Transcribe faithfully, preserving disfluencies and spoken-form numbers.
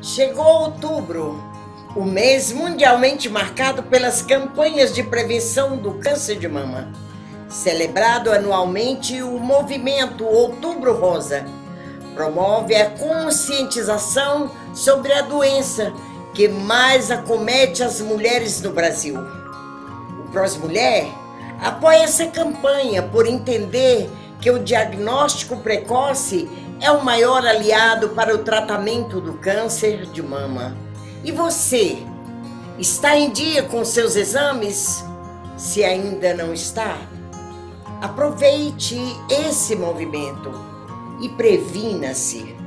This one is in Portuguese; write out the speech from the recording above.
Chegou outubro, o mês mundialmente marcado pelas campanhas de prevenção do câncer de mama. Celebrado anualmente, o movimento Outubro Rosa promove a conscientização sobre a doença que mais acomete as mulheres no Brasil. O PROSmulher apoia essa campanha por entender que o diagnóstico precoce é o maior aliado para o tratamento do câncer de mama. E você, está em dia com seus exames? Se ainda não está, aproveite esse movimento e previna-se.